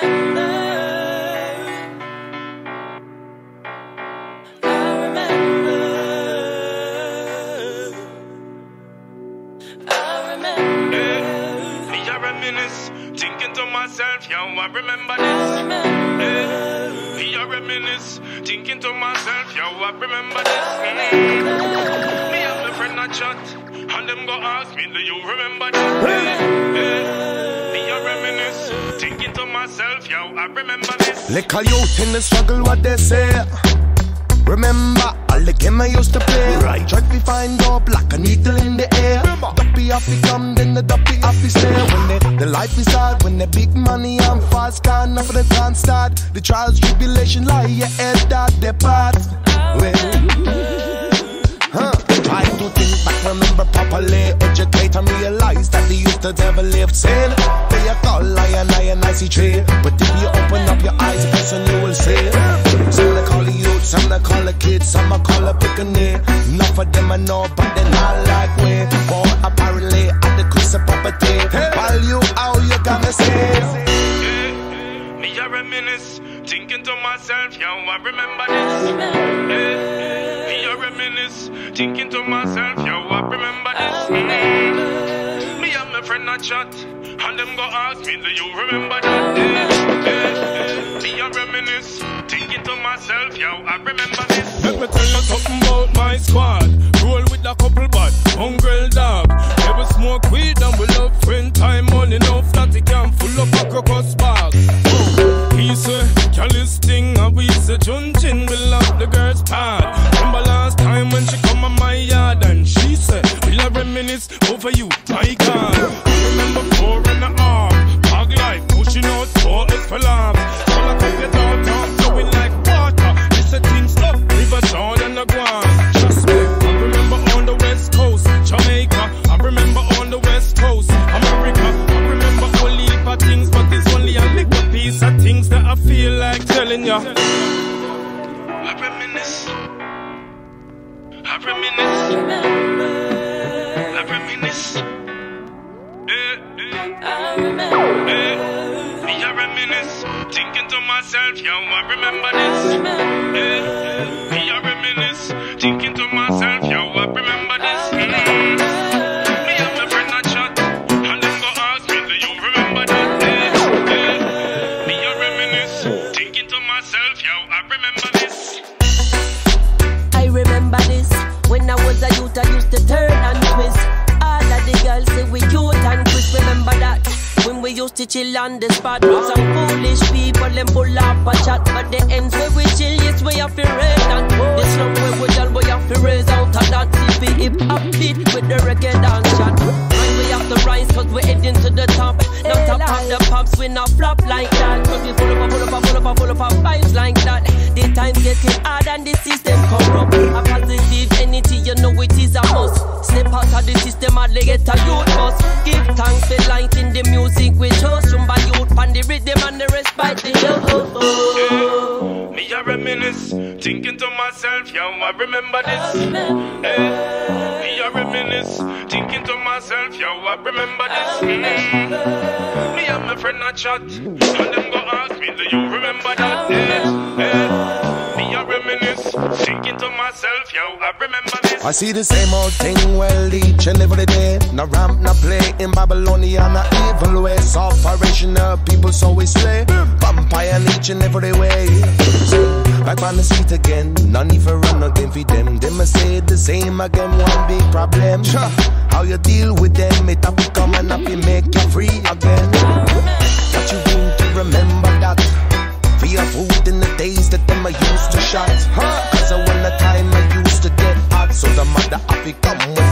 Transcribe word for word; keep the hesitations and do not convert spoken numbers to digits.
remember. Thinking to myself, yo, I remember this. Yeah. Me a reminisce. Thinking to myself, yo, I remember this. Mm. Me and my friend a chat, and them go ask me, do you remember that? Yeah. Yeah. Me a reminisce. Thinking to myself, yo, I remember this. Little youth in the struggle, what they say. Remember all the game I used to play. Right. Try to find up like a needle in the air. Duppy have to come, then the duppy have to stay. When the, the life is hard, when the big money and fast can for the can't start. The trials, tribulation lie your head that depart. Well, huh? Try to think back, remember properly. Educate and realize that they used to never live sin. They a call lion, lion, I see trade. But if you open up your eyes, person you will see. Some they call the youth, some they call the kids, some I call the pickaninny. Enough of them I know, but they not like me. But apparently at the Chris property. Value how you gonna say. Yeah, me a reminisce, thinking to myself, yo, I remember this. Yeah, me a reminisce, thinking to myself, yo, I remember this. Mm. Me and my friend a chat, and them go ask me, do you remember that? Yeah, yeah, me a reminisce, thinking to myself, yo, I remember this. Let me tell you something about my squad. Roll with a couple bad, mongrel dog. Never smoke weed and we love friend time. Money enough that it can full up a crocus bag. He say, careless thing, and we say, Junjin, we love the girl's pad. Remember last time when she come on my yard and she said, will I reminisce over you, my God. Remember four and a half, bag life, pushing out four X for laughs. All I can get out, talk flowing like water. This a thing stop, river sound and the ground. Trust me, I remember on the west coast, Jamaica. I remember on the west coast, America. I remember only for things, but there's only a little piece of things that I feel like telling ya. I reminisce. I reminisce. I reminisce. Yeah, yeah. I remember. Yeah. Me a reminisce, thinking to myself, yo, I remember this. Yeah. Me a reminisce, thinking to myself, yo, I remember this. Mm. Me and my friend a chat, and them go ask me, do you remember that? Yeah. Yeah. Me a reminisce, thinking to myself, yo, I remember this. I remember this. When I was a youth, I used to turn and twist. All of the girls say we cute and twist. Remember that? When we used to chill on the spot with some foolish people, them pull up a chat. But the ends where we chill, yes, we have to raise that. The slum where we all we have to raise out of that. See we hip hop beat with the reggae dance chat. And we have to rise cause we heading to the top. Not top of the pops, we not flop like that. Cause we full up, full up, full up, full up of vibes like that. The time's getting hard and the system corrupt. A positive energy, you know it is a must. Step out of the system and they get a youth bus. Give thanks for light in the music. We chose some by youth and the rhythm and the respite the oh, oh. Yeah. Me a reminisce, thinking to myself, yo, I remember this. Yeah. Me a reminisce, thinking to myself, yo, I remember this. Mm. Me and my friend a chat, and them go ask me, do you remember that? Yeah. Yeah. Me a reminisce, thinking to myself, yo, I remember this. I see the same old thing well each and every day. No ramp, no play in Babylonian, no evil way. Soft operational people so we slay. Vampire in each and every way. So, back on the seat again. None even run nothing for them. Them I say the same again, one big problem. How you deal with them, it have to come and have to make you free again. But you need to remember that. For your food in the days that them I used to shot. Cause when the time I used to get hot, so the mother have to come with